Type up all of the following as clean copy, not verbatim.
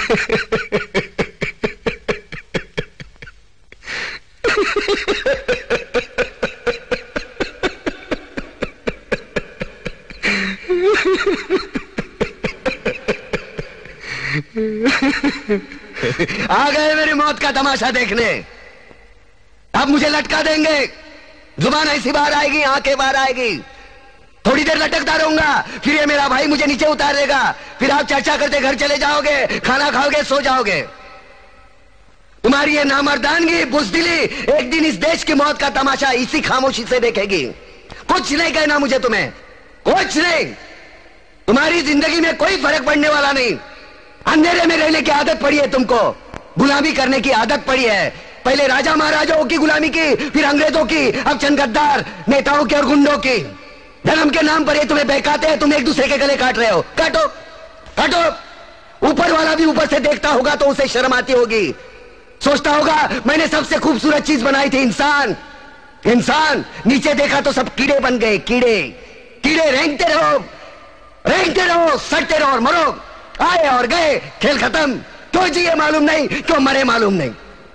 आ गए मेरी मौत का तमाशा देखने। अब मुझे लटका देंगे, जुबान ऐसी बाहर आएगी, आंखें बाहर आएगी, थोड़ी देर लटकता रहूंगा, फिर ये मेरा भाई मुझे नीचे उतार देगा, फिर आप चर्चा करते घर चले जाओगे, खाना खाओगे, सो जाओगे। तुम्हारी ये नामर्दानगी, बुज़दिली एक दिन इस देश की मौत का तमाशा इसी खामोशी से देखेगी। कुछ नहीं कहना मुझे, तुम्हें कुछ नहीं। तुम्हारी जिंदगी में कोई फर्क पड़ने वाला नहीं। अंधेरे में रहने की आदत पड़ी है तुमको, गुलामी करने की आदत पड़ी है। पहले राजा महाराजाओं की गुलामी की, फिर अंग्रेजों की, अब चंद गद्दार नेताओं की और गुंडों की। धर्म के नाम पर ये तुम्हें बहकाते हैं, तुम एक दूसरे के गले काट रहे हो। काटो काटो। ऊपर वाला भी ऊपर से देखता होगा तो उसे शर्म आती होगी, सोचता होगा मैंने सबसे खूबसूरत चीज बनाई थी, इंसान। इंसान नीचे देखा तो सब कीड़े बन गए, कीड़े कीड़े। रेंगते रहो, सड़ते रहो और मरो। आए और गए, खेल खत्म। क्यों जिए मालूम नहीं, क्यों मरे मालूम नहीं।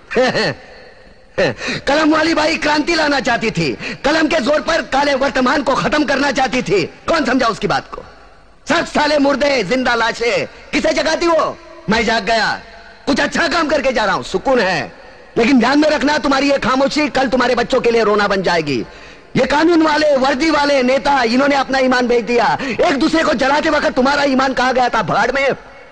कलम वाली बाई क्रांति लाना चाहती थी, कलम के जोर पर काले वर्तमान को खत्म करना चाहती थी। कौन समझा उसकी बात को? सब साले मुर्दे, जिंदा लाशें। किसे जगाती वो? मैं जाग गया, कुछ अच्छा काम करके जा रहा हूं, सुकून है। लेकिन ध्यान में रखना, तुम्हारी ये खामोशी कल तुम्हारे बच्चों के लिए रोना बन जाएगी। ये कानून वाले, वर्दी वाले नेता, इन्होंने अपना ईमान बेच दिया। एक दूसरे को जलाते वक्त तुम्हारा ईमान कहा गया था? भाड़ में।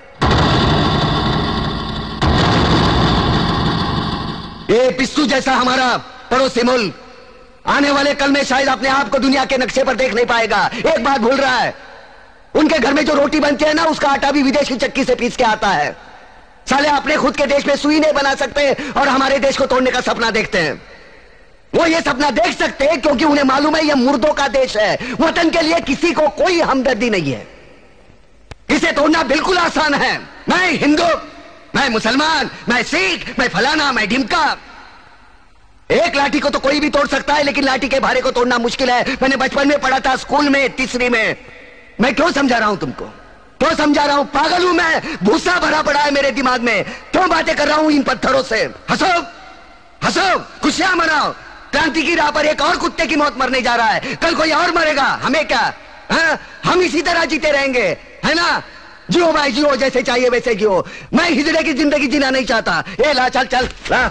ये पिस्सू जैसा हमारा पड़ोसी मुल्क आने वाले कल में शायद अपने आप को दुनिया के नक्शे पर देख नहीं पाएगा। एक बात भूल रहा है, उनके घर में जो रोटी बनती है ना, उसका आटा भी विदेशी चक्की से पीस के आता है। साले अपने खुद के देश में सुई नहीं बना सकते और हमारे देश को तोड़ने का सपना देखते हैं। वो ये सपना देख सकते हैं क्योंकि उन्हें मालूम है ये मुर्दों का देश है। वतन के लिए किसी को कोई हमदर्दी नहीं है। इसे तोड़ना बिल्कुल आसान है। मैं हिंदू, मैं मुसलमान, मैं सिख, मैं फलाना, मैं ढिमका। एक लाठी को तो कोई भी तोड़ सकता है, लेकिन लाठी के भारे को तोड़ना मुश्किल है। मैंने बचपन में पढ़ा था, स्कूल में, तीसरी में। मैं क्यों समझा रहा हूं तुमको? क्यों समझा रहा हूं? पागल हूं मैं? भूसा भरा पड़ा है मेरे दिमाग में। क्यों बातें कर रहा हूं इन पत्थरों से? हंसो हंसो, खुशियां मनाओ। क्रांति की राह पर एक और कुत्ते की मौत मरने जा रहा है, कल कोई और मरेगा। हमें क्या? हम इसी तरह जीते रहेंगे, है ना? जियो भाई जियो, जैसे चाहिए वैसे जियो। मैं हिजड़े की जिंदगी जीना नहीं चाहता। ए ला, चल चल ला।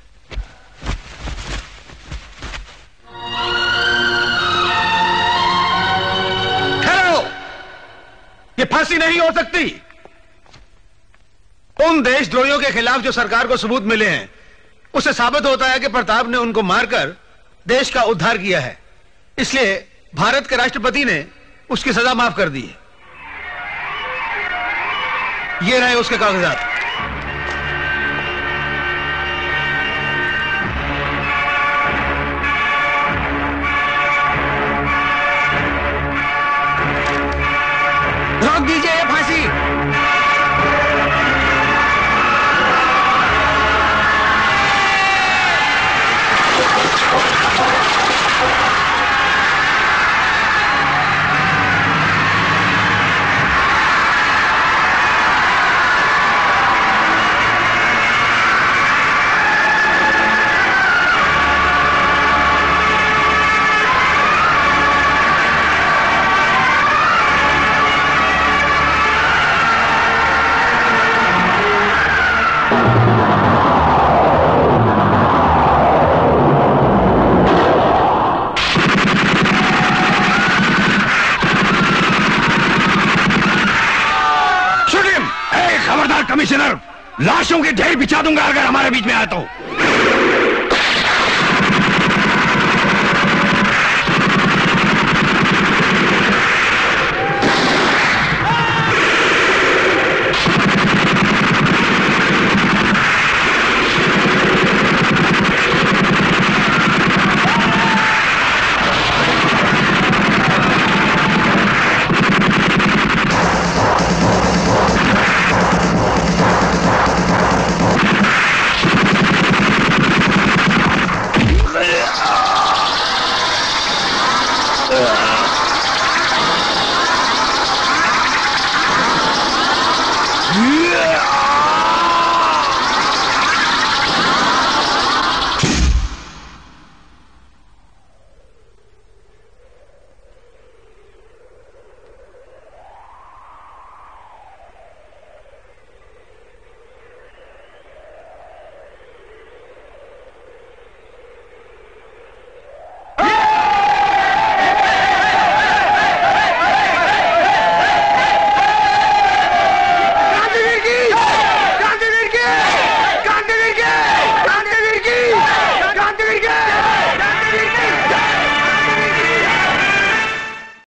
ठहरो, ये फांसी नहीं हो सकती। उन देशद्रोहियों के खिलाफ जो सरकार को सबूत मिले हैं, उससे साबित होता है कि प्रताप ने उनको मारकर देश का उद्धार किया है। इसलिए भारत के राष्ट्रपति ने उसकी सजा माफ कर दी है। ये रहे उसके कागजात। रोक दीजिए ये फांसी। कमिश्नर, लाशों के ढेर बिछा दूंगा अगर हमारे बीच में आया तो।